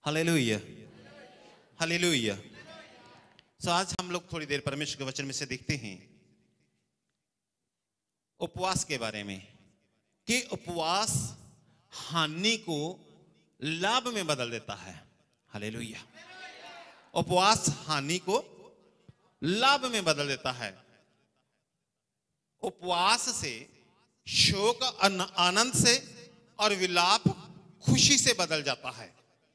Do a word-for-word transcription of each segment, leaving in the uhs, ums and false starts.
Hallelujah, hallelujah. सो आज हम लोग थोड़ी देर परमेश्वर के वचन में से देखते हैं उपवास के बारे में कि उपवास हानि को लाभ में बदल देता है। हालेलुया। उपवास हानि को लाभ में बदल देता है। उपवास से शोक आनंद से और विलाप खुशी से बदल जाता है।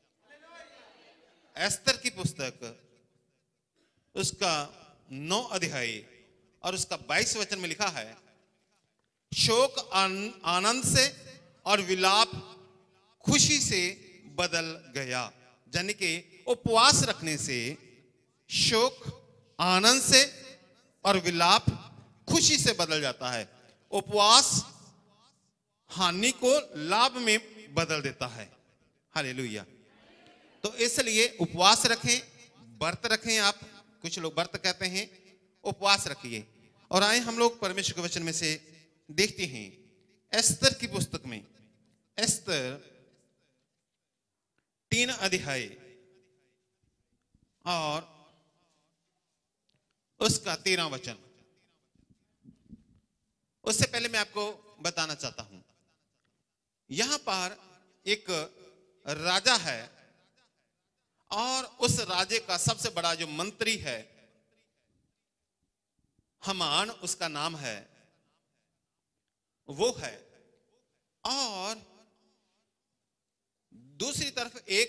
एस्तर की पुस्तक उसका नौ अध्याय और उसका बाईस वचन में लिखा है, शोक आनंद से और विलाप खुशी से बदल गया। यानी कि उपवास रखने से शोक आनंद से और विलाप खुशी से बदल जाता है। उपवास हानि को लाभ में बदल देता है। हालेलुया। तो इसलिए उपवास रखें, व्रत रखें। आप कुछ लोग व्रत कहते हैं, उपवास रखिए। और आए हम लोग परमेश्वर के वचन में से देखते हैं एस्तर की पुस्तक में, एस्तर तीन अध्याय और उसका तेरह वचन। उससे पहले मैं आपको बताना चाहता हूं, यहां पर एक राजा है और उस राजे का सबसे बड़ा जो मंत्री है हामान, उसका नाम है, वो है। और दूसरी तरफ एक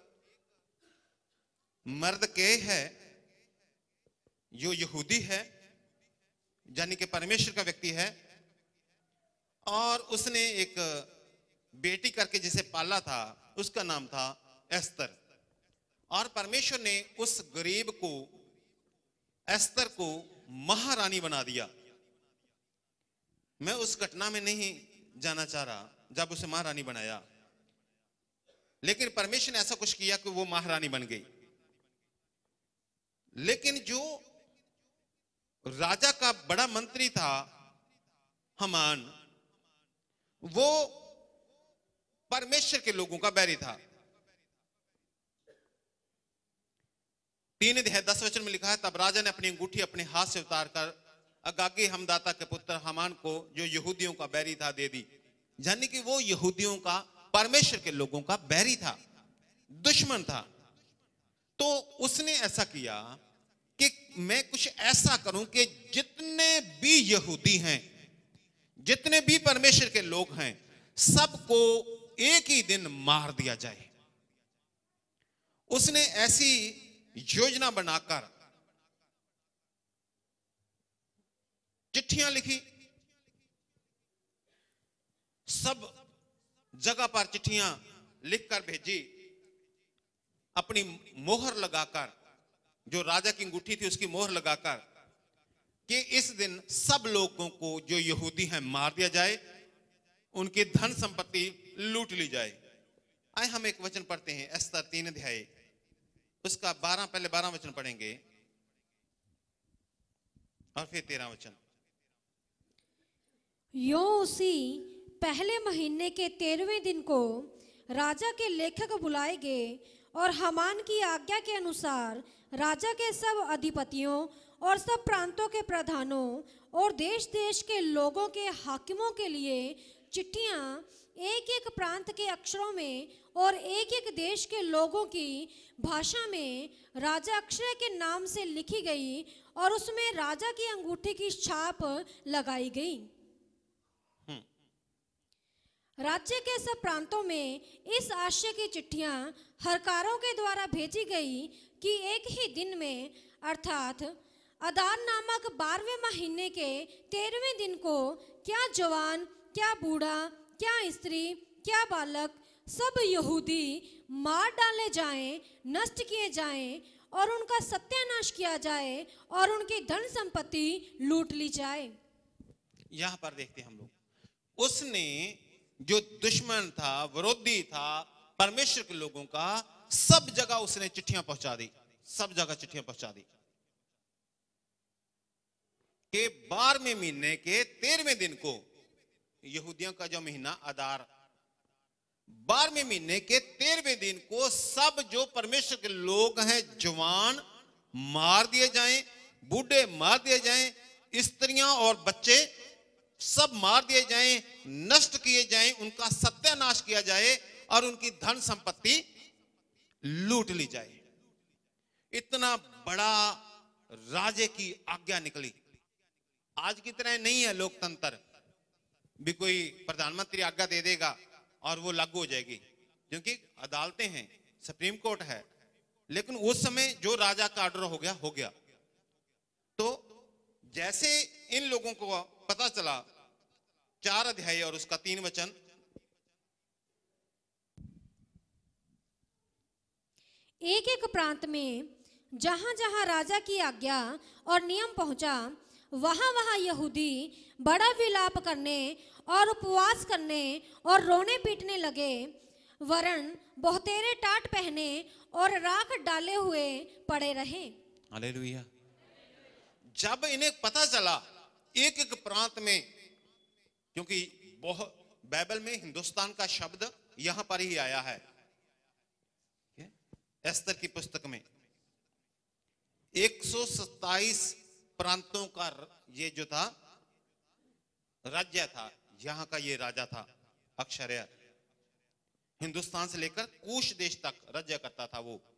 मर्दके है जो यहूदी है, यानी कि परमेश्वर का व्यक्ति है, और उसने एक बेटी करके जिसे पाला था उसका नाम था एस्तर। और परमेश्वर ने उस गरीब को, एस्तर को महारानी बना दिया। मैं उस घटना में नहीं जाना चाह रहा जब उसे महारानी बनाया, लेकिन परमेश्वर ने ऐसा कुछ किया कि वो महारानी बन गई। लेकिन जो राजा का बड़ा मंत्री था हामान, वो परमेश्वर के लोगों का बैरी था। तीन अध्याय दस वचन में लिखा है, तब राजा ने अपनी अंगूठी अपने हाथ से उतारकर अगागे हमदाता के पुत्र हामान को, जो यहूदियों का बैरी था, दे दी। यानी कि वो यहूदियों का, परमेश्वर के लोगों का बैरी था, दुश्मन था। तो उसने ऐसा किया कि मैं कुछ ऐसा करूं कि जितने भी यहूदी हैं, जितने भी परमेश्वर के लोग हैं, सबको एक ही दिन मार दिया जाए। उसने ऐसी योजना बनाकर चिट्ठियां लिखी, सब जगह पर चिट्ठियां लिखकर भेजी, अपनी मोहर लगाकर, जो राजा की अंगूठी थी उसकी मोहर लगाकर, कि इस दिन सब लोगों को जो यहूदी हैं मार दिया जाए, उनकी धन संपत्ति लूट ली जाए। आए हम एक वचन पढ़ते हैं, एस्तर तीन अध्याय उसका बारह, पहले बारह वचन पढ़ेंगे और फिर तेरह वचन। यो उसी पहले महीने के तेरहवें दिन को राजा के लेखक बुलाए गए और हामान की आज्ञा के अनुसार राजा के सब अधिपतियों और सब प्रांतों के प्रधानों और देश देश के लोगों के हाकिमों के लिए चिट्ठियां एक एक प्रांत के अक्षरों में और एक एक देश के लोगों की भाषा में राजा अक्षय के नाम से लिखी गई और उसमें राजा की अंगूठी की छाप लगाई गई। राज्य के सब प्रांतों में इस आशय की चिट्ठियां हरकारों के द्वारा भेजी गई कि एक ही दिन में, अर्थात अदार नामक बारहवें महीने के तेरहवें दिन को, क्या जवान, क्या बूढ़ा, क्या स्त्री, क्या बालक, सब यहूदी मार डाले जाएं, नष्ट किए जाएं और उनका सत्यानाश किया जाए और उनकी धन संपत्ति लूट ली जाए। यहां पर देखते हैं हम लोग, उसने जो दुश्मन था, विरोधी था परमेश्वर के लोगों का, सब जगह उसने चिट्ठियां पहुंचा दी, सब जगह चिट्ठियां पहुंचा दी कि बारहवें महीने के तेरहवें दिन को, यहूदियों का जो महीना अदार, बारहवें महीने के तेरहवें दिन को सब जो परमेश्वर के लोग हैं जवान मार दिए जाएं, बूढ़े मार दिए जाएं, स्त्रियां और बच्चे सब मार दिए जाएं, नष्ट किए जाएं, उनका सत्यानाश किया जाए और उनकी धन संपत्ति लूट ली जाए। इतना बड़ा राजे की आज्ञा निकली। आज की तरह नहीं है लोकतंत्र भी कोई प्रधानमंत्री आज्ञा दे देगा और वो लागू हो जाएगी, क्योंकि अदालतें हैं, सुप्रीम कोर्ट है। लेकिन उस समय जो राजा का ऑर्डर हो गया हो गया। तो जैसे इन लोगों को पता चला, चार अध्याय और उसका तीन वचन, एक एक प्रांत में जहां जहां राजा की आज्ञा और नियम पहुंचा, वहां वहां यहूदी बड़ा विलाप करने और उपवास करने और रोने पीटने लगे, वरन बहुतेरे टाट पहने और राख डाले हुए पड़े रहे। हालेलुया। जब इन्हें पता चला एक एक प्रांत में, क्योंकि बहुत बाइबल में हिंदुस्तान का शब्द यहां पर ही आया है, एस्तर की पुस्तक में एक सौ सत्ताईस प्रांतों का ये जो था राज्य था, यहां का ये राजा था अक्षर्या। हिंदुस्तान से लेकर कूश देश तक राज्य करता था वो।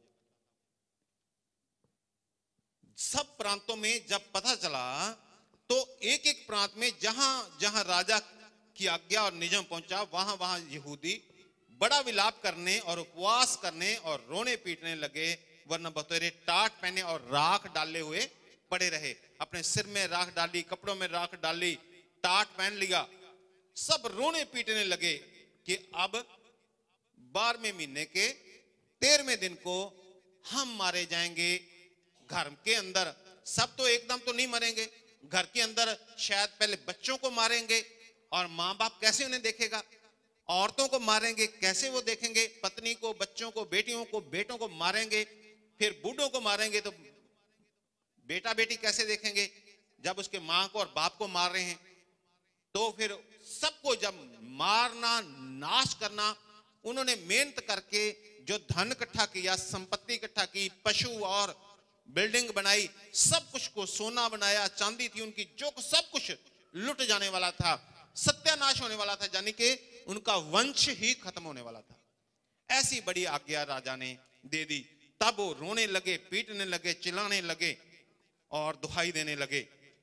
सब प्रांतों में जब पता चला तो एक एक प्रांत में जहां जहां राजा की आज्ञा और नियम पहुंचा, वहां वहां यहूदी बड़ा विलाप करने और उपवास करने और रोने पीटने लगे, वरना बहुतेरे टाट पहने और राख डाले हुए पड़े रहे। अपने सिर में राख डाली, कपड़ों में राख डाली, टाट पहन लिया, सब रोने पीटने लगे कि अब बारहवें महीने के तेरहवें दिन को हम मारे जाएंगे। घर के अंदर सब तो एकदम तो नहीं मरेंगे, घर के अंदर शायद पहले बच्चों को मारेंगे और माँ बाप कैसे उन्हें देखेगा, औरतों को मारेंगे, कैसे वो देखेंगे, पत्नी को, बच्चों को, बेटियों को, बेटों को मारेंगे, फिर बूढ़ों को मारेंगे तो बेटा बेटी कैसे देखेंगे जब उसके माँ को और बाप को मार रहे हैं। तो फिर सबको जब मारना, नाश करना, उन्होंने मेहनत करके जो धन इकट्ठा किया, संपत्ति इकट्ठा की, पशु और बिल्डिंग बनाई, सब कुछ को सोना बनाया, चांदी थी उनकी, जो सब कुछ लुट जाने वाला था, सत्यानाश होने वाला था, यानी कि उनका वंश ही खत्म होने वाला था। ऐसी बड़ी आज्ञा राजा ने दे दी। तब वो रोने लगे, पीटने लगे, चिल्लाने लगे और दुहाई देने लगे।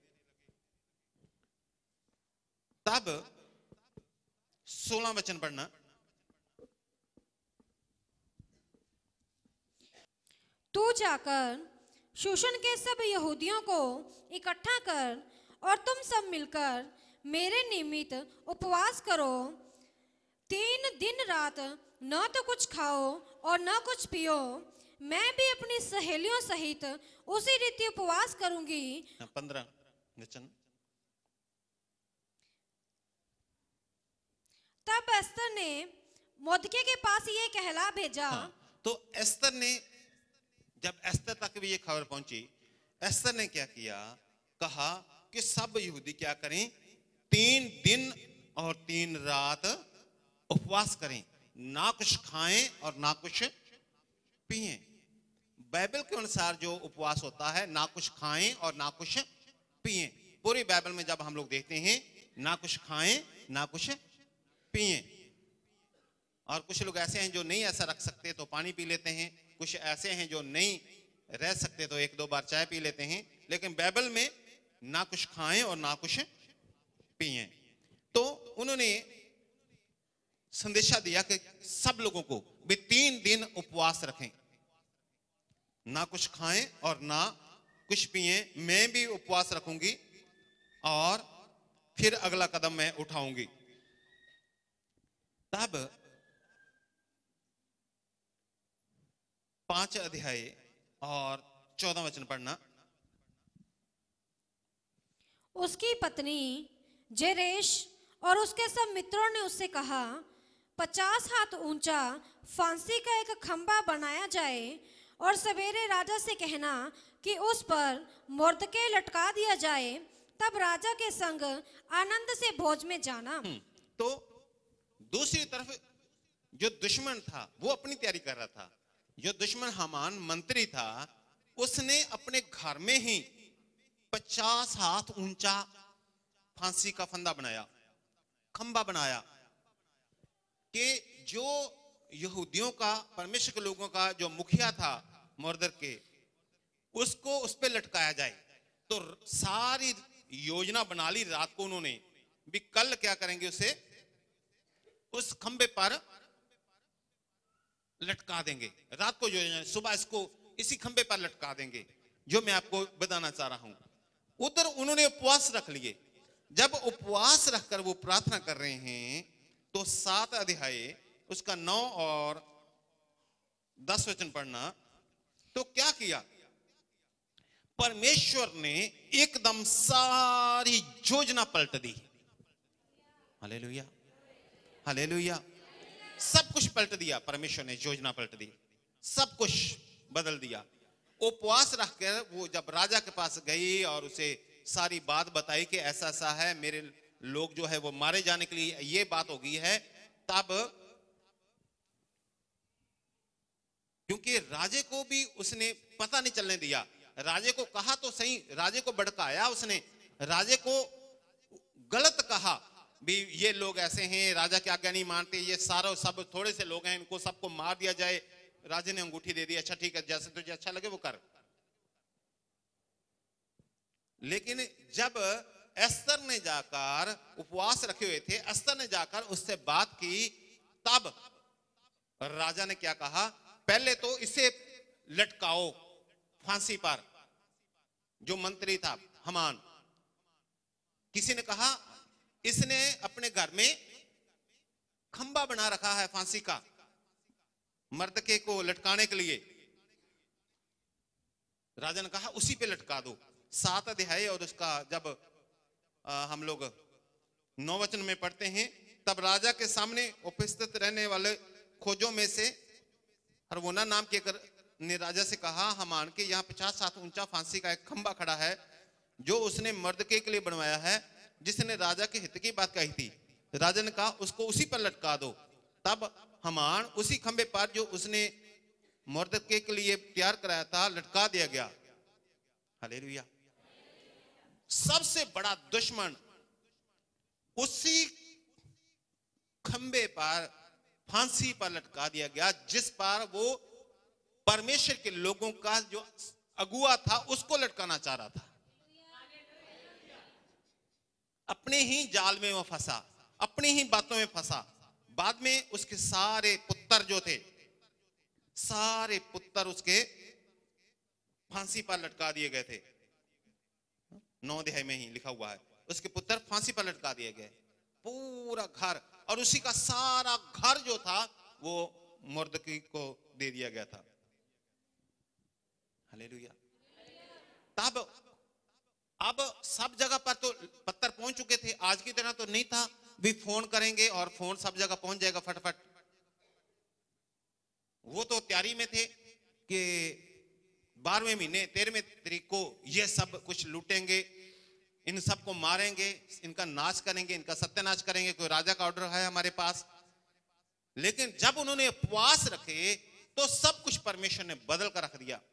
तब सोलह वचन पढ़ना। तू जाकर शूशन के सब यहूदियों को इकट्ठा कर और तुम सब मिलकर मेरे निमित्त उपवास करो। तीन दिन रात न तो कुछ खाओ और न कुछ पियो। मैं भी अपनी सहेलियों सहित उसी रीति उपवास करूंगी। पंद्रह वचन। तब एस्तर ने मोर्दकै के पास ये कहला भेजा। हाँ, तो एस्तर ने, जब एस्तर तक भी ये खबर पहुंची, एस्तर ने क्या किया, कहा कि सब यहूदी क्या करें, तीन दिन और तीन रात उपवास करें, ना कुछ खाएं और ना कुछ पिएं। बाइबल के अनुसार जो उपवास होता है, ना कुछ खाएं और ना कुछ पिएं। पूरी बाइबल में जब हम लोग देखते हैं, ना कुछ खाएं ना कुछ पिएं। और कुछ लोग ऐसे हैं जो नहीं ऐसा रख सकते तो पानी पी लेते हैं, कुछ ऐसे हैं जो नहीं रह सकते तो एक दो बार चाय पी लेते हैं। लेकिन बाइबल में ना कुछ खाएं और ना कुछ पिएं। तो उन्होंने संदेशा दिया कि सब लोगों को भी तीन दिन उपवास रखें, ना कुछ खाएं और ना कुछ पिएं। मैं भी उपवास रखूंगी और फिर अगला कदम मैं उठाऊंगी। तब पांच अध्याय और चौदह वचन पढ़ना। उसकी पत्नी जेरेश और उसके सब मित्रों ने उससे कहा, पचास हाथ ऊंचा फांसी का एक खंबा बनाया जाए और सवेरे राजा से कहना कि उस पर मोर्दकै लटका दिया जाए, तब राजा के संग आनंद से भोज में जाना। तो दूसरी तरफ जो दुश्मन था वो अपनी तैयारी कर रहा था। जो दुश्मन हामान मंत्री था उसने अपने घर में ही पचास हाथ ऊंचा फांसी का फंदा बनाया, खंबा बनाया कि जो यहूदियों का, परमेश्वर के लोगों का जो मुखिया था मुर्दके, उसको उस पे लटकाया जाए। तो सारी योजना बना ली रात को उन्होंने भी, कल क्या करेंगे, उसे उस खंबे पर लटका देंगे। रात को योजना, सुबह इसको इसी खंबे पर लटका देंगे, जो मैं आपको बताना चाह रहा हूं। उधर उन्होंने उपवास रख लिए। जब उपवास रखकर वो प्रार्थना कर रहे हैं तो सात अध्याय उसका नौ और दस वचन पढ़ना। तो क्या किया, परमेश्वर ने एकदम सारी योजना पलट दी। Hallelujah, hallelujah. सब कुछ पलट दिया परमेश्वर ने, योजना पलट दी, सब कुछ बदल दिया। उपवास रखकर वो जब राजा के पास गई और उसे सारी बात बताई कि ऐसा ऐसा है, मेरे लोग जो है वो मारे जाने के लिए ये बात हो गई है, तब क्योंकि राजे को भी उसने पता नहीं चलने दिया। राजे को कहा तो सही, राजे को भड़काया उसने, राजे को गलत कहा भी ये लोग ऐसे हैं, राजा की आज्ञा नहीं मानते, ये सारा सब थोड़े से लोग हैं, इनको सबको मार दिया जाए। राजे ने अंगूठी दे दी, अच्छा ठीक है, जैसे तुझे अच्छा लगे वो कर। लेकिन जब एस्तर ने जाकर, उपवास रखे हुए थे, एस्तर ने जाकर उससे बात की, तब राजा ने क्या कहा, पहले तो इसे लटकाओ फांसी पर, जो मंत्री था हामान। किसी ने कहा इसने अपने घर में खंबा बना रखा है फांसी का, मर्दके को लटकाने के लिए। राजा ने कहा उसी पे लटका दो। सात अध्याय और उसका जब आ, हम लोग नौ वचन में पढ़ते हैं, तब राजा के सामने उपस्थित रहने वाले खोजों में से हरवोना नाम के कर, ने राजा से कहा, हामान के यहाँ पचास हाथ ऊंचा फांसी का एक खंबा खड़ा है, जो उसने मर्दके के लिए बनवाया है, जिसने राजा के हित की बात कही थी। राजा ने कहा उसको उसी पर लटका दो। तब हामान उसी खंबे पर जो उसने मर्दके के लिए तैयार कराया था लटका दिया गया। हालेलुया। सबसे बड़ा दुश्मन उसी खंबे पर, फांसी पर लटका दिया गया, जिस पर वो परमेश्वर के लोगों का जो अगुआ था उसको लटकाना चाह रहा था। अपने ही जाल में वो फंसा, अपनी ही बातों में फंसा। बाद में उसके सारे पुत्र जो थे, सारे पुत्र उसके फांसी पर लटका दिए गए थे। नौ अध्याय में ही लिखा हुआ है, उसके पुत्र फांसी पर लटका दिए गए, पूरा घर, और उसी का सारा घर जो था वो मुर्दकी को दे दिया गया था। हालेलुया। तब अब सब जगह पर तो पत्थर पहुंच चुके थे, आज की तरह तो नहीं था भी फोन करेंगे और फोन सब जगह पहुंच जाएगा फटाफट। वो तो तैयारी में थे कि बारहवें महीने तेरहवें तारीख को ये सब कुछ लूटेंगे, इन सबको मारेंगे, इनका नाश करेंगे, इनका सत्यानाश करेंगे, कोई राजा का ऑर्डर है हमारे पास। लेकिन जब उन्होंने उपवास रखे तो सब कुछ परमेश्वर ने बदल कर रख दिया।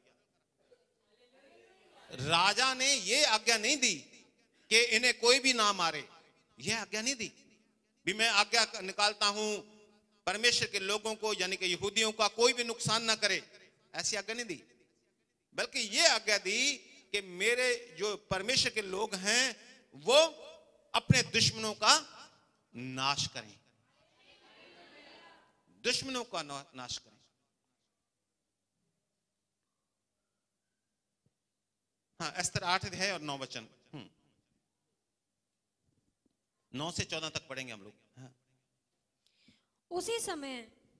राजा ने ये आज्ञा नहीं दी कि इन्हें कोई भी ना मारे, यह आज्ञा नहीं दी भी मैं आज्ञा निकालता हूं परमेश्वर के लोगों को, यानी कि यहूदियों का कोई भी नुकसान ना करे, ऐसी आज्ञा नहीं दी। बल्कि ये आज्ञा दी कि मेरे जो परमेश्वर के लोग हैं वो अपने दुश्मनों का नाश करें, दुश्मनों का नाश करें। हाँ, एस्तर आठ अध्याय और नौ वचन, नौ से चौदह तक पढ़ेंगे हम लोग। हाँ। उसी समय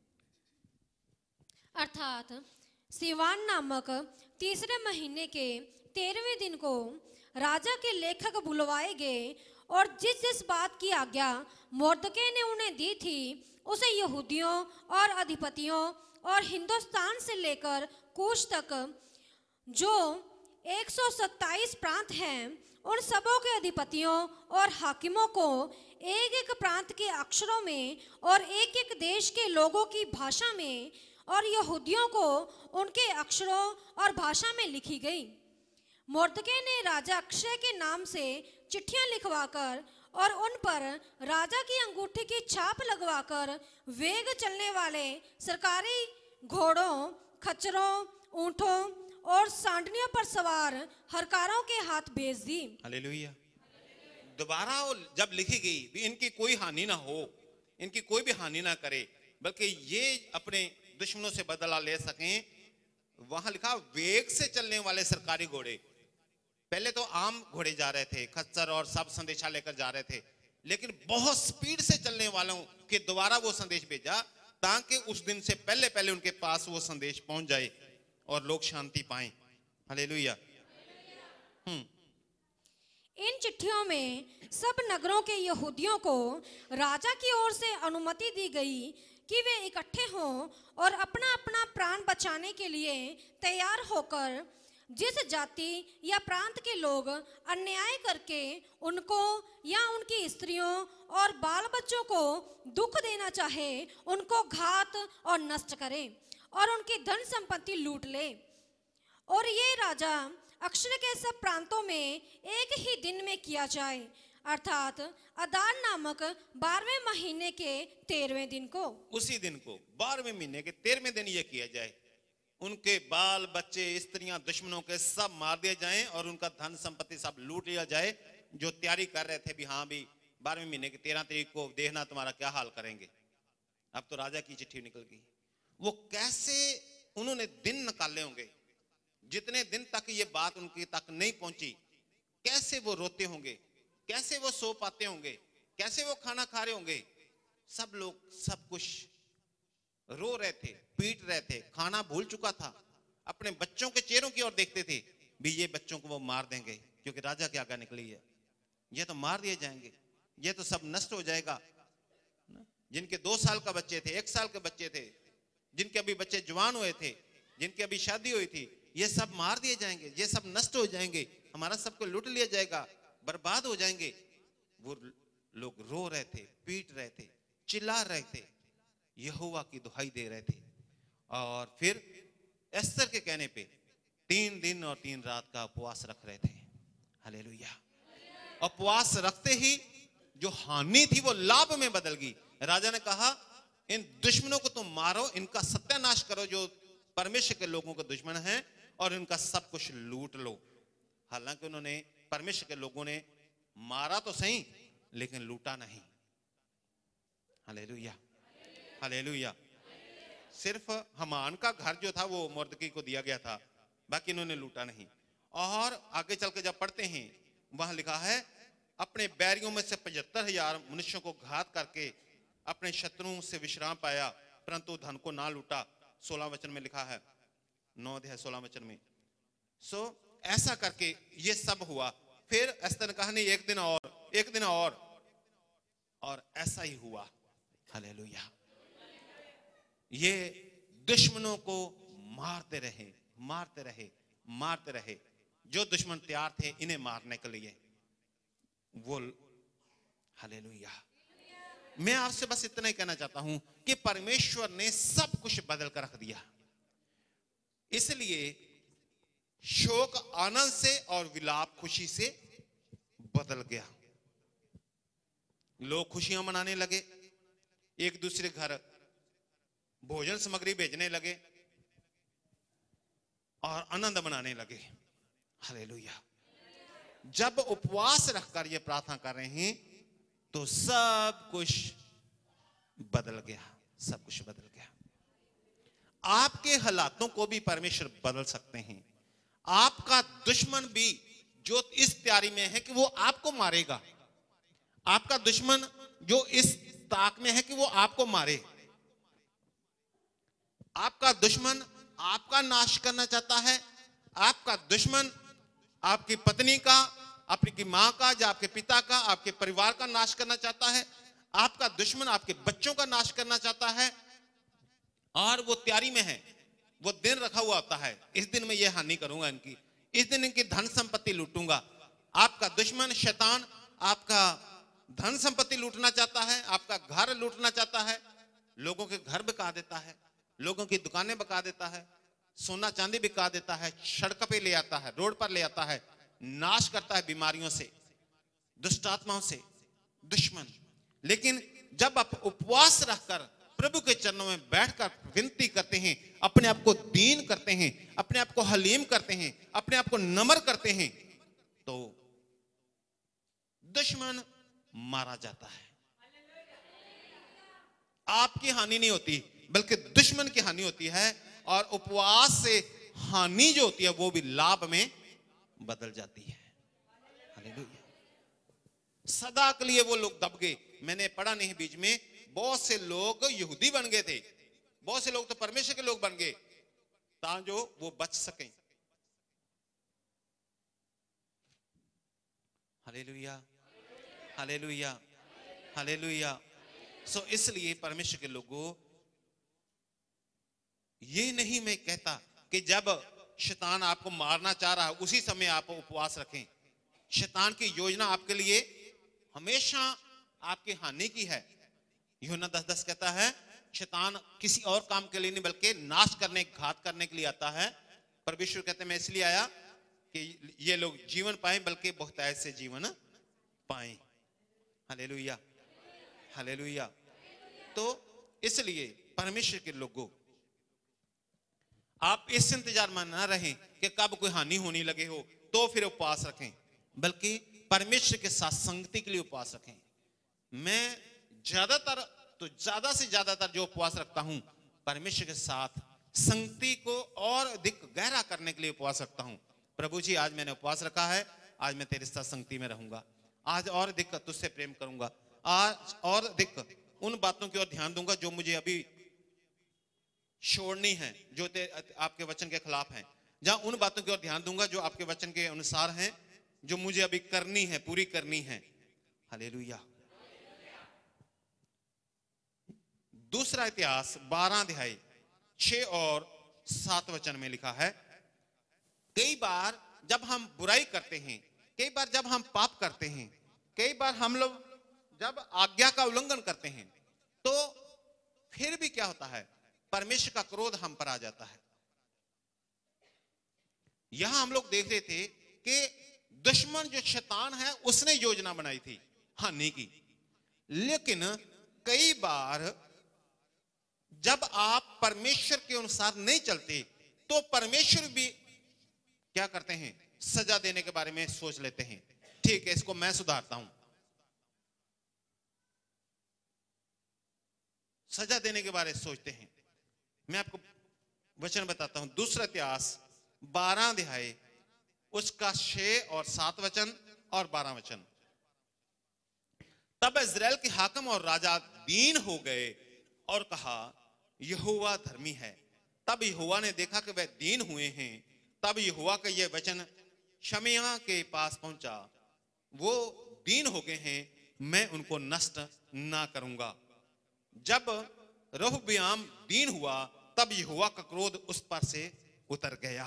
अर्थात सिवान नामक तीसरे महीने के तेरहवें दिन को राजा के लेखक बुलवाए गए, और जिस जिस बात की आज्ञा मोर्दके ने उन्हें दी थी उसे यहूदियों और अधिपतियों और हिंदुस्तान से लेकर कूश तक जो एक सौ सत्ताईस प्रांत हैं, उन सबों के अधिपतियों और हाकिमों को एक एक प्रांत के अक्षरों में और एक एक देश के लोगों की भाषा में और यहूदियों को उनके अक्षरों और भाषा में लिखी गई। मुर्दकै ने राजा अक्षय के नाम से चिट्ठियां लिखवाकर और उन पर राजा की अंगूठी की छाप लगवाकर वेग चलने वाले सरकारी घोड़ों, खच्चरों, ऊंटों और सांडनियों पर सवार हरकारों के हाथ भेज दी। हालेलुया। दोबारा वो जब लिखी गई भी इनकी कोई हानि ना हो, इनकी कोई भी हानि ना करे, बल्कि ये अपने दुश्मनों से बदला ले सकें, वहां लिखा वेग से चलने वाले सरकारी घोड़े। पहले तो आम घोड़े जा रहे थे, खच्चर और सब संदेशा लेकर जा रहे थे, लेकिन बहुत स्पीड से चलने वालों के द्वारा वो संदेश भेजा ताकि उस दिन से पहले पहले उनके पास वो संदेश पहुंच जाए और लोग शांति पाएं। हालेलुया। हम्म इन चिट्ठियों में सब नगरों के यहूदियों को राजा की ओर से अनुमति दी गई कि वे इकट्ठे हों और अपना अपना प्राण बचाने के लिए तैयार होकर जिस जाति या प्रांत के लोग अन्याय करके उनको या उनकी स्त्रियों और बाल बच्चों को दुख देना चाहे, उनको घात और नष्ट करें और उनकी धन संपत्ति लूट ले। और ये राजा अक्षय के सब प्रांतों में एक ही दिन में किया जाए, अर्थात अदार नामक बारहवें महीने के तेरहवें दिन को। उसी दिन को बारहवें महीने के तेरहवें दिन ये किया जाए। उनके बाल बच्चे, स्त्रियां, दुश्मनों के सब मार दिए जाएं और उनका धन संपत्ति सब लूट लिया जाए। जो तैयारी कर रहे थे भी हाँ भी बारहवें महीने की तेरह तारीख को देखना तुम्हारा क्या हाल करेंगे। अब तो राजा की चिट्ठी निकल गई। वो कैसे उन्होंने दिन निकाले होंगे, जितने दिन तक ये बात उनकी तक नहीं पहुंची, कैसे वो रोते होंगे, कैसे वो सो पाते होंगे, कैसे वो खाना खा रहे होंगे। सब लोग सब कुछ रो रहे थे, पीट रहे थे, खाना भूल चुका था, अपने बच्चों के चेहरों की ओर देखते थे भी ये बच्चों को वो मार देंगे क्योंकि राजा की आज्ञा निकली है, ये तो मार दिए जाएंगे, ये तो सब नष्ट हो जाएगा। जिनके दो साल का बच्चे थे, एक साल के बच्चे थे, जिनके अभी बच्चे जवान हुए थे, जिनकी अभी शादी हुई थी, ये सब मार दिए जाएंगे, ये सब नष्ट हो जाएंगे, हमारा सबको लूट लिया जाएगा, बर्बाद हो जाएंगे। वो लोग रो रहे थे, पीट रहे थे, चिल्ला रहे थे, यहोवा की दुहाई दे रहे थे। और फिर एस्तर के कहने पे तीन दिन और तीन रात का उपवास रख रहे थे। हालेलुया। उपवास रखते ही जो हानि थी वो लाभ में बदल गई। राजा ने कहा इन दुश्मनों को तुम मारो, इनका सत्यानाश करो जो परमेश्वर के लोगों के दुश्मन हैं, और इनका सब कुछ लूट लो। हालांकि उन्होंने परमेश्वर के लोगों ने मारा तो सही लेकिन लूटा नहीं। Hallelujah, hallelujah. सिर्फ हमान का घर जो था वो मुर्दकी को दिया गया था, बाकी इन्होंने लूटा नहीं। और आगे चल के जब पढ़ते हैं वहां लिखा है अपने बैरियों में से पचहत्तर हजार मनुष्यों को घात करके अपने शत्रुओं से विश्राम पाया, परंतु धन को ना लूटा। सोलह वचन में लिखा है, नौ अध्याय सोलह वचन में। सो ऐसा करके ये सब हुआ। फिर एस्तर ने कहा नहीं एक दिन और, एक दिन और, और ऐसा ही हुआ। हालेलुया। ये दुश्मनों को मारते रहे, मारते रहे, मारते रहे। जो दुश्मन तैयार थे इन्हें मारने के लिए वो। हालेलुया। मैं आपसे बस इतना ही कहना चाहता हूं कि परमेश्वर ने सब कुछ बदल कर रख दिया, इसलिए शोक आनंद से और विलाप खुशी से बदल गया। लोग खुशियां मनाने लगे, एक दूसरे घर भोजन सामग्री भेजने लगे और आनंद मनाने लगे। हालेलुया। जब उपवास रखकर ये प्रार्थना कर रहे हैं तो सब कुछ बदल गया, सब कुछ बदल गया। आपके हालातों को भी परमेश्वर बदल सकते हैं। आपका दुश्मन भी जो इस तैयारी में है कि वो आपको मारेगा, आपका दुश्मन जो इस ताक में है कि वो आपको मारे, आपका दुश्मन आपका नाश करना चाहता है, आपका दुश्मन आपकी पत्नी का, आपकी मां का, या आपके पिता का, आपके परिवार का नाश करना चाहता है, आपका दुश्मन आपके बच्चों का नाश करना चाहता है, और वो तैयारी में है। वो दिन रखा हुआ होता है, इस दिन में ये हानि करूंगा इनकी, इस दिन इनकी धन संपत्ति लूटूंगा। आपका दुश्मन शैतान आपका धन संपत्ति लूटना चाहता है, आपका घर लूटना चाहता है, लोगों के घर बिका देता है, लोगों की दुकानें बिका देता है, सोना चांदी बिका देता है, सड़क पे ले आता है, रोड पर ले आता है, नाश करता है बीमारियों से, दुष्ट आत्माओं से, दुश्मन। लेकिन जब आप उपवास रखकर प्रभु के चरणों में बैठकर विनती करते हैं, अपने आप को दीन करते हैं, अपने आप को हलीम करते हैं, अपने आप को नम्र करते हैं, तो दुश्मन मारा जाता है। आपकी हानि नहीं होती, बल्कि दुश्मन की हानि होती है। और उपवास से हानि जो होती है वो भी लाभ में बदल जाती है। हालेलुया। सदा के लिए वो लोग दब गए। मैंने पढ़ा नहीं बीच में, बहुत से लोग यहूदी बन गए थे, बहुत से लोग तो परमेश्वर के लोग बन गए ताकि वो बच सकें। Hallelujah, hallelujah, hallelujah. सो इसलिए परमेश्वर के लोगों, ये नहीं मैं कहता कि जब शैतान आपको मारना चाह रहा है उसी समय आप उपवास रखें। शैतान की योजना आपके लिए हमेशा आपकी हानि की है। यूहन्ना दस दस कहता है शैतान किसी और काम के लिए नहीं बल्कि नाश करने, घात करने के लिए आता है। परमेश्वर कहते हैं मैं इसलिए आया कि ये लोग जीवन पाए, बल्कि बहुतायत से जीवन पाए। Hallelujah, hallelujah. तो इसलिए परमेश्वर के लोगों, आप इस इंतजार में ना रहें कि कब कोई हानि होने लगे हो तो फिर उपवास रखें, बल्कि परमेश्वर के साथ संगति के लिए उपवास रखें। मैं ज्यादातर तो ज्यादा से ज्यादातर जो उपवास रखता हूं, परमेश्वर के साथ संगति को और अधिक गहरा करने के लिए उपवास रखता हूं। प्रभु जी, आज मैंने उपवास रखा है, आज मैं तेरे साथ संगति में रहूंगा, आज और अधिक तुझसे प्रेम करूंगा, आज और अधिक उन बातों की ओर ध्यान दूंगा जो मुझे अभी छोड़नी है, जो आपके वचन के खिलाफ हैं, जहां उन बातों की ओर ध्यान दूंगा जो आपके वचन के अनुसार हैं, जो मुझे अभी करनी है, पूरी करनी है। हालेलुया। दूसरा इतिहास बारह अध्याय छह और सात वचन में लिखा है, कई बार जब हम बुराई करते हैं, कई बार जब हम पाप करते हैं, कई बार हम लोग जब आज्ञा का उल्लंघन करते हैं, तो फिर भी क्या होता है, परमेश्वर का क्रोध हम पर आ जाता है। यहां हम लोग देख रहे थे कि दुश्मन जो शैतान है उसने योजना बनाई थी हानि की, लेकिन कई बार जब आप परमेश्वर के अनुसार नहीं चलते तो परमेश्वर भी क्या करते हैं, सजा देने के बारे में सोच लेते हैं। ठीक है, इसको मैं सुधारता हूं, सजा देने के बारे में सोचते हैं। मैं आपको वचन बताता हूं, दूसरा इतिहास बारह अध्याय उसका छह और सात वचन और बारह वचन। तब इज़राइल के हाकिम और राजा दीन हो गए और कहा यहोवा धर्मी है। तब यहोवा ने देखा कि वह दीन हुए हैं, तब यहोवा का यह वचन शमैया के पास पहुंचा, वो दीन हो गए हैं, मैं उनको नष्ट ना करूंगा। जब रहब्याम दीन हुआ तब यहोवा का क्रोध उस पर से उतर गया।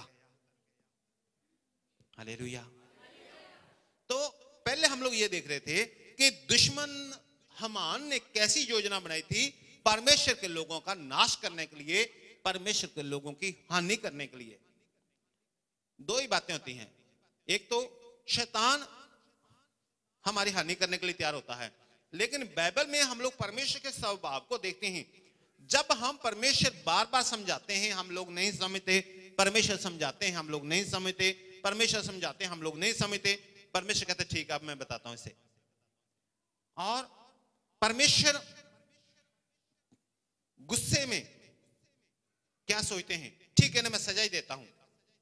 हालेलुया। तो पहले हम लोग ये देख रहे थे कि दुश्मन हामान ने कैसी योजना बनाई थी परमेश्वर के लोगों का नाश करने के लिए, परमेश्वर के लोगों की हानि करने के लिए। दो ही बातें होती हैं, एक तो शैतान हमारी हानि करने के लिए तैयार होता है, लेकिन बाइबल में हम लोग परमेश्वर के स्वभाव को देखते हैं। जब हम परमेश्वर बार बार समझाते हैं हम लोग नहीं समझते, परमेश्वर समझाते हैं हम लोग नहीं समझते, परमेश्वर समझाते हैं हम लोग नहीं समझते, परमेश्वर कहते ठीक है अब मैं बताता हूं इसे। और परमेश्वर गुस्से में क्या सोचते हैं, ठीक है ना मैं सजा ही देता हूं,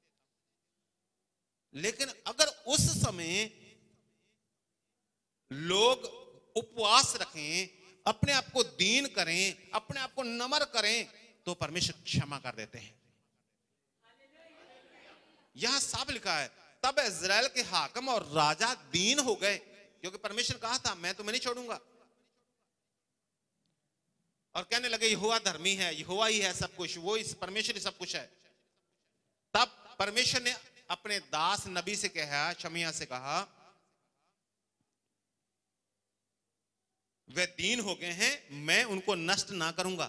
लेकिन अगर उस समय लोग उपवास रखें, अपने आप को दीन करें, अपने आप को नम्र करें, तो परमेश्वर क्षमा कर देते हैं। यहां साफ लिखा है तब इज़राइल के हाकिम और राजा दीन हो गए, क्योंकि परमेश्वर कहा था मैं तुम्हें नहीं छोड़ूंगा, और कहने लगे यहोवा धर्मी है, यहोवा ही है सब कुछ, वो इस परमेश्वर ही सब कुछ है। तब परमेश्वर ने अपने दास नबी से कहा, शमैया से कहा वे दीन हो गए हैं, मैं उनको नष्ट ना करूंगा।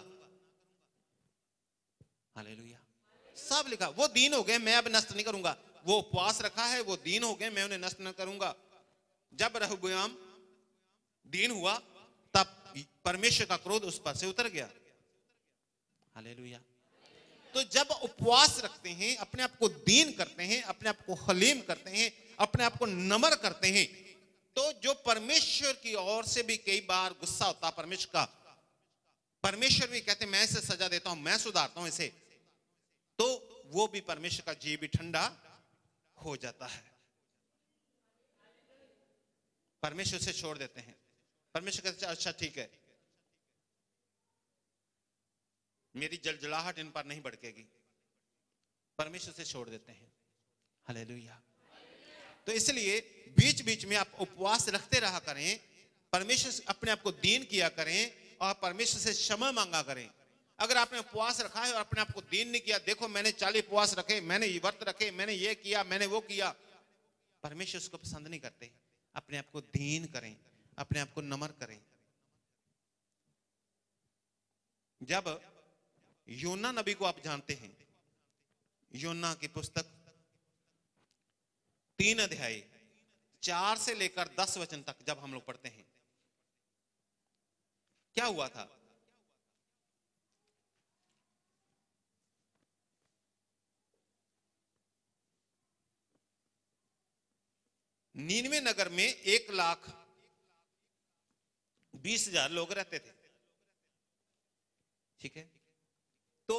हालेलुया। सब लिखा, वो दीन हो गए, मैं अब नष्ट नहीं करूंगा। वो उपवास रखा है, वो दीन हो गए, मैं उन्हें नष्ट न करूंगा। जब रहबाम दीन हुआ तब परमेश्वर का क्रोध उस पर से उतर गया। हालेलुया। तो जब उपवास रखते हैं, अपने आप को दीन करते हैं, अपने आप को हलीम करते हैं, अपने आप को नम्र करते हैं, तो जो परमेश्वर की ओर से भी कई बार गुस्सा होता परमेश्वर का, परमेश्वर भी कहते मैं इसे सजा देता हूं, मैं सुधारता हूं इसे, तो वो भी परमेश्वर का जी भी ठंडा हो जाता है। परमेश्वर से छोड़ देते हैं। परमेश्वर कहते अच्छा ठीक है, मेरी जलजलाहट इन पर नहीं भड़केगी। परमेश्वर से छोड़ देते हैं। हालेलुया। तो इसलिए बीच बीच में आप उपवास रखते रहा करें, परमेश्वर से अपने आप को दीन किया करें और परमेश्वर से क्षमा मांगा करें। अगर आपने उपवास रखा है और अपने आप को दीन नहीं किया, देखो मैंने चालीस उपवास रखे, मैंने ये व्रत रखे, मैंने ये किया, मैंने वो किया, परमेश्वर उसको पसंद नहीं करते। अपने आप को दीन करें, अपने आप को नम्र करें। जब योना नबी को आप जानते हैं, योना की पुस्तक तीन अध्याय चार से लेकर दस वचन तक जब हम लोग पढ़ते हैं, क्या हुआ था? नीनवे नगर में एक लाख बीस हजार लोग रहते थे। ठीक है, तो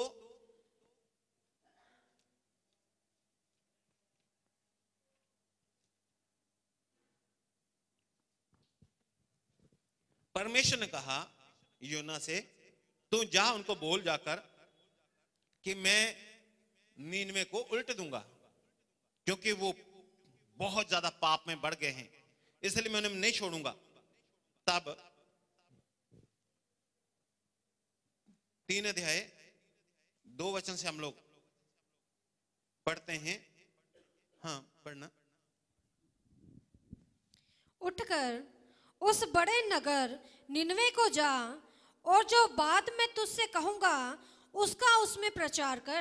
परमेश्वर ने कहा योना से, तू जा उनको बोल जाकर कि मैं नीनवे को उल्ट दूंगा, क्योंकि वो बहुत ज्यादा पाप में बढ़ गए हैं, इसलिए मैं उन्हें नहीं छोड़ूंगा। तब तीन अध्याय दो वचन से हम लोग पढ़ते हैं। हाँ, पढ़ना। उठकर उस बड़े नगर निनवे को जा और जो बात मैं तुझसे कहूंगा उसका उसमें प्रचार कर।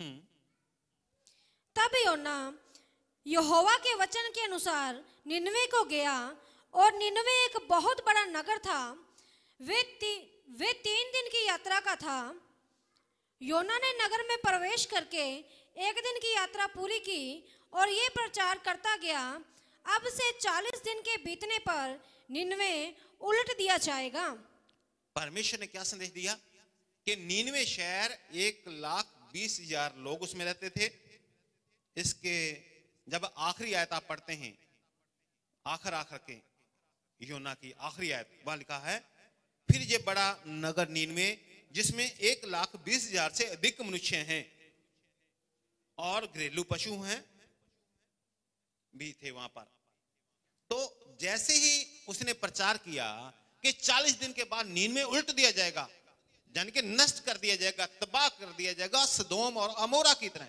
तब योना यहोवा के वचन के अनुसार निनवे को गया, और निनवे एक बहुत बड़ा नगर था। वे ती, वे तीन दिन की यात्रा का था। योना ने नगर में प्रवेश करके एक दिन की यात्रा पूरी की और ये प्रचार करता गया, अब से चालीस दिन के बीतने पर निनवे उलट दिया जाएगा। परमेश्वर ने क्या संदेश दिया कि नीनवे शहर एक लाख बीस हजार लोग उसमें रहते थे। इसके जब आखिरी आयत आप पढ़ते हैं, आखिर आखिर के योना की आखिरी आयत, वहां लिखा है, फिर ये बड़ा नगर नीनवे जिसमें एक लाख बीस हजार से अधिक मनुष्य हैं और घरेलू पशु हैं भी थे वहां पर। तो जैसे ही उसने प्रचार किया कि चालीस दिन के बाद नीनवे उल्ट दिया जाएगा, यानी कि नष्ट कर दिया जाएगा, तबाह कर दिया जाएगा, सदोम और अमोरा की तरह,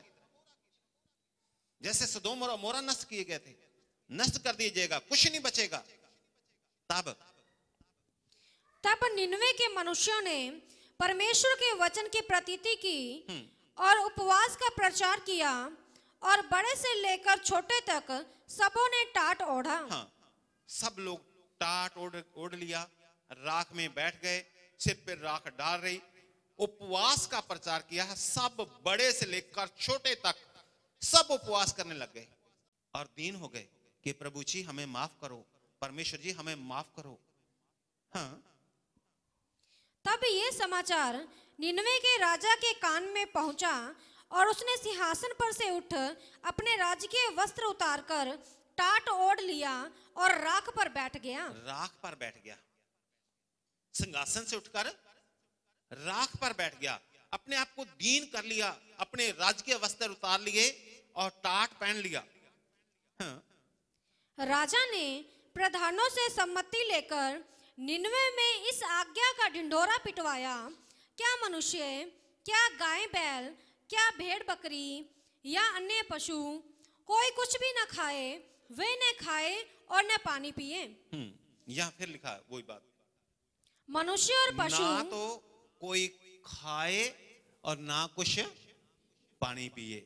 जैसे सदोम और अमोरा नष्ट किए गए थे, नष्ट कर दिया जाएगा, कुछ नहीं बचेगा। तब तब निनवे के मनुष्यों ने परमेश्वर के वचन की प्रतीति की और उपवास का प्रचार किया, और बड़े से लेकर छोटे तक सबों ने टाट ओढ़ा। हाँ, सब लोग टाट ओढ़ ओढ़ लिया, राख में बैठ गए, सिर पर राख डाल रही, उपवास का प्रचार किया। सब बड़े से लेकर छोटे तक सब उपवास करने लग गए और दीन हो गए कि प्रभु जी हमें माफ करो, परमेश्वर जी हमें माफ करो। हाँ, तब ये समाचार निनवे के राजा के कान में पहुंचा, और उसने सिंहासन पर से उठ अपने राजकीय वस्त्र उतारकर टाट ओढ़ लिया और राख पर बैठ गया। राख पर बैठ गया, सिंहासन से उठकर राख पर बैठ गया, अपने आप को दीन कर लिया, अपने राजकीय वस्त्र उतार लिए और टाट पहन लिया। हाँ। राजा ने प्रधानों से सम्मति लेकर निनवे में इस आज्ञा का ढिंढोरा पिटवाया, क्या मनुष्य, क्या गाय बैल, क्या भेड़ बकरी या अन्य पशु कोई कुछ भी न खाए, वे न खाए और न पानी पिए। हम्म, यहाँ फिर लिखा है वही बात। मनुष्य और पशु ना तो कोई खाए और ना कुछ पानी पिए।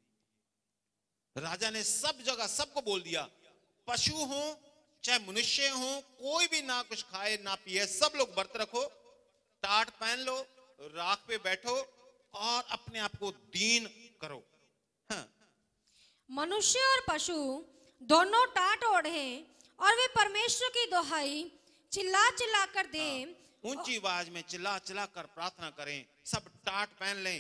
राजा ने सब जगह सबको बोल दिया, पशु हो चाहे मनुष्य हो, कोई भी ना कुछ खाए ना पिए, सब लोग व्रत रखो, टाट पहन लो, राख पे बैठो और अपने आप को दीन करो। हाँ। मनुष्य और पशु दोनों टाट ओढ़े और वे परमेश्वर की दोहाई चिल्ला चिल्ला कर दें। हाँ। ऊंची आवाज में चिल्ला चिल्ला कर प्रार्थना करें, सब टाट पहन लें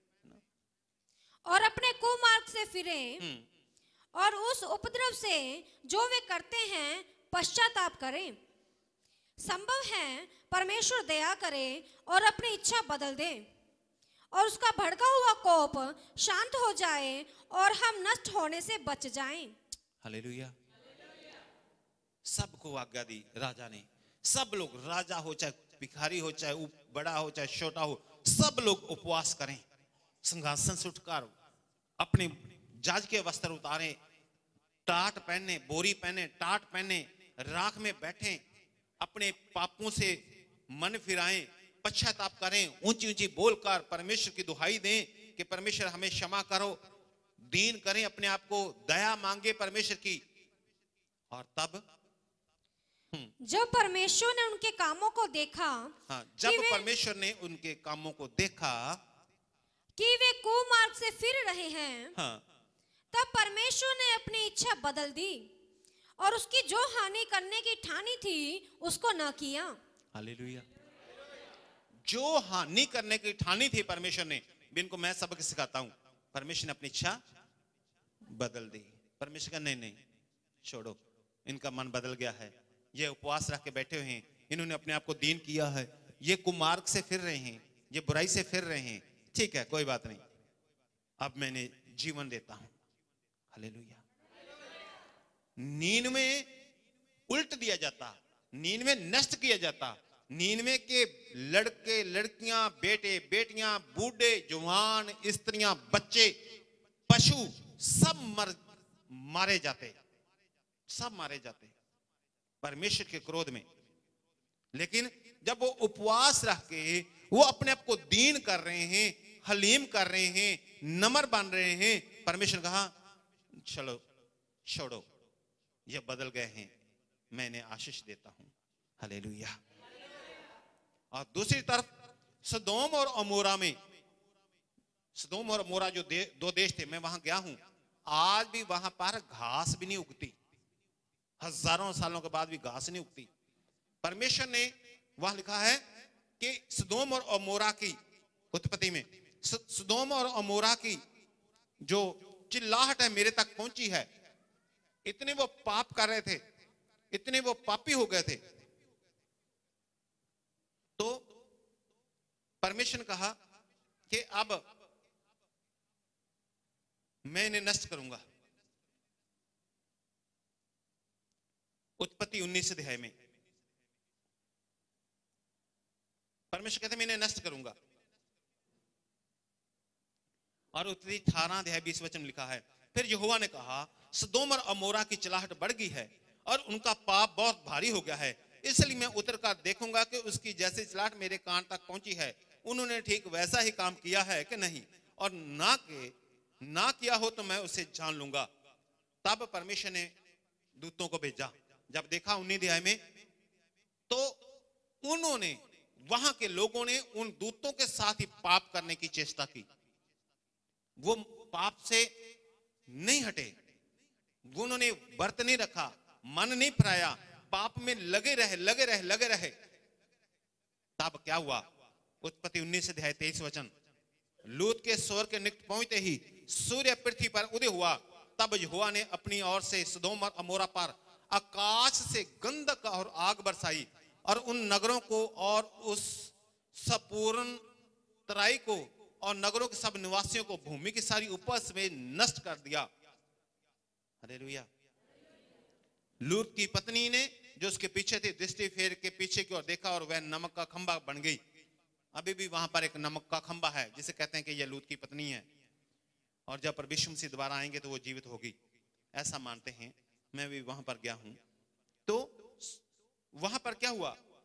और अपने कुमार्ग से फिरें और उस उपद्रव से जो वे करते हैं पश्चाताप करें। संभव है परमेश्वर दया करे और अपनी इच्छा बदल दे और उसका भड़का हुआ कोप शांत हो जाए और हम नष्ट होने से बच जाएं। हालेलुया। सबको आज्ञा दी राजा ने, सब लोग, राजा हो चाहे भिखारी हो चाहे बड़ा हो चाहे छोटा हो, सब लोग उपवास करें, सिंहासन से उठकर अपने जाज के वस्त्र उतारें, टाट पहने, बोरी पहने, टाट पहने, राख में बैठें, अपने पापों से मन फिराएं, पश्चाताप करें, ऊंची ऊंची बोलकर परमेश्वर की दुहाई दें कि परमेश्वर हमें क्षमा करो, दीन करें, अपने आप को दया मांगे परमेश्वर की। और तब जब परमेश्वर ने उनके कामों को देखा, हाँ, जब परमेश्वर ने उनके कामों को देखा कि वे कुमार्ग से फिर रहे हैं, हाँ, तब परमेश्वर ने अपनी इच्छा बदल दी और उसकी जो हानि करने की ठानी थी उसको न किया। हालेलुया। जो हानि करने की ठानी थी परमेश्वर ने, इनको मैं सबक सिखाता हूं, परमेश्वर ने अपनी इच्छा बदल दी। परमेश्वर का नहीं नहीं छोड़ो, इनका मन बदल गया है, ये उपवास रख के बैठे हुए हैं, इन्होंने अपने आप को दीन किया है, ये कुमार्ग से फिर रहे हैं, ये बुराई से फिर रहे हैं, ठीक है कोई बात नहीं, अब मैंने जीवन देता हूं। हालेलुया। नींद में उल्ट दिया जाता, नींद में नष्ट किया जाता, नींद में के लड़के लड़कियां बेटे बेटियां बूढ़े जवान स्त्रियां बच्चे पशु सब मर मारे जाते, सब मारे जाते परमेश्वर के क्रोध में। लेकिन जब वो उपवास रख के वो अपने आप को दीन कर रहे हैं, हलीम कर रहे हैं, नम्र बन रहे हैं, परमेश्वर कहा चलो छोड़ो, ये बदल गए हैं, मैंने आशीष देता हूं। हालेलुया। और दूसरी तरफ सदोम और अमोरा में, सदोम और अमोरा जो दे, दो देश थे, मैं वहां गया हूं, आज भी वहां पर घास भी नहीं उगती, हजारों सालों के बाद भी घास नहीं उगती। परमेश्वर ने वहां लिखा है कि सदोम और अमोरा की उत्पत्ति में, सदोम और अमोरा की जो चिल्लाहट है मेरे तक पहुंची है, इतने वो पाप कर रहे थे, इतने वो पापी हो गए थे, तो परमेश्वर ने कहा कि अब मैं इन्हें नष्ट करूंगा। उत्पत्ति उन्नीस अध्याय में परमेश्वर कहते मैं इन्हें नष्ट करूंगा। और उत्पत्ति अठारह अध्याय बीस वचन लिखा है, फिर यहोवा ने कहा सदोम और अमोरा की चिल्लाहट बढ़ गई है और उनका पाप बहुत भारी हो गया है, इसलिए मैं उतर कर देखूंगा कि उसकी जैसी चिल्लाहट मेरे कान तक पहुंची है, उन्होंने ठीक वैसा ही काम किया है कि नहीं, और ना के ना किया हो तो मैं उसे जान लूंगा। तब परमेश्वर ने दूतों को भेजा। जब देखा उन्नीस अध्याय में, तो उन्होंने, वहां के लोगों ने उन दूतों के साथ ही पाप करने की चेष्टा की। वो पाप से नहीं हटे, उन्होंने व्रत नहीं रखा, मन नहीं फिराया, पाप में लगे रहे लगे रहे लगे रहे। तब क्या हुआ? उत्पत्ति उन्नीस अध्याय तेईस वचन, लूत के स्वर के निकट पहुंचते ही सूर्य पृथ्वी पर उदय हुआ, तब यहोवा ने अपनी ओर से सदोम और अमोरा पर आकाश से गंधक और आग बरसाई और उन नगरों को और उस संपूर्ण तराई को और नगरों के सब निवासियों को भूमि की सारी उपज में नष्ट कर दिया। हालेलुया। लूत की पत्नी ने जो उसके पीछे थी, दृष्टि फेर के पीछे की ओर देखा और वह नमक का खंभा बन गई। अभी भी वहां पर एक नमक का खंभा है जिसे कहते हैं कि यह लूत की पत्नी है, और जब प्रभु यीशु मसीह दोबारा आएंगे तो वो जीवित होगी, ऐसा मानते हैं। मैं भी वहां पर गया हूं, तो वहां पर क्या हुआ?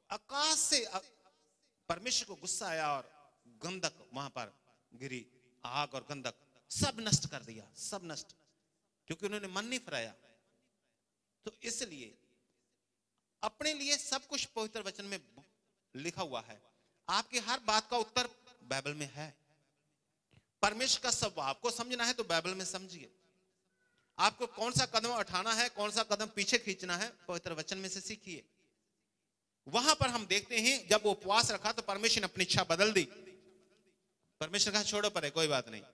आकाश से परमेश्वर को गुस्सा आया और गंधक वहां पर गिरी, आग और गंधक सब नष्ट कर दिया, सब नष्ट, क्योंकि उन्होंने मन नहीं फिराया। तो इसलिए अपने लिए सब कुछ पवित्र वचन में लिखा हुआ है। आपकी हर बात का उत्तर बाइबल में है। परमेश्वर का स्वभाव को समझना है तो बाइबल में समझिए। आपको कौन सा कदम उठाना है, कौन सा कदम पीछे खींचना है, पवित्र वचन में से सीखिए। वहां पर हम देखते हैं जब वो उपवास रखा तो परमेश्वर ने अपनी इच्छा बदल दी। परमेश्वर कहा छोड़ो परे, कोई बात नहीं,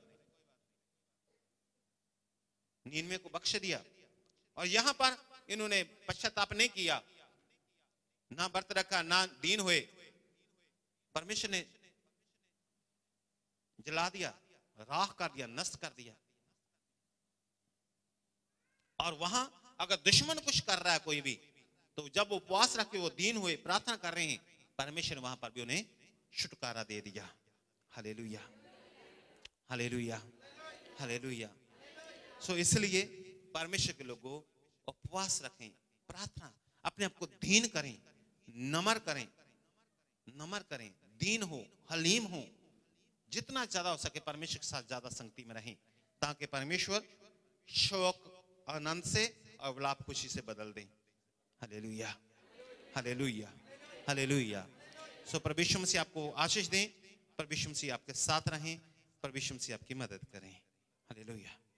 नीनवे को बख्श दिया। और यहां पर इन्होंने पश्चाताप नहीं किया, ना व्रत रखा, ना दीन हुए, परमेश्वर ने जला दिया, राख कर दिया, नष्ट कर दिया। और वहां अगर दुश्मन कुछ कर रहा है कोई भी, तो जब वो उपवास रख के वो दीन हुए, प्रार्थना कर रहे हैं, परमेश्वर वहां पर भी उन्हें छुटकारा दे दिया। Hallelujah, hallelujah, hallelujah. सो इसलिए परमेश्वर के लोगों उपवास रखें, प्रार्थना, अपने आप को दीन करें, नमर करें, नमर करें, दीन हो, हलीम हो, जितना ज्यादा हो सके परमेश्वर के साथ ज्यादा संगति में रहें, ताकि परमेश्वर शोक आनंद से और विलाप खुशी से बदल दें। Hallelujah, hallelujah, hallelujah. सो परमेश्वर मसीह आपको आशीष दें, परमेश्वर मसीह आपके साथ रहें, परमेश्वर मसीह आपकी मदद करें। हालेलुया।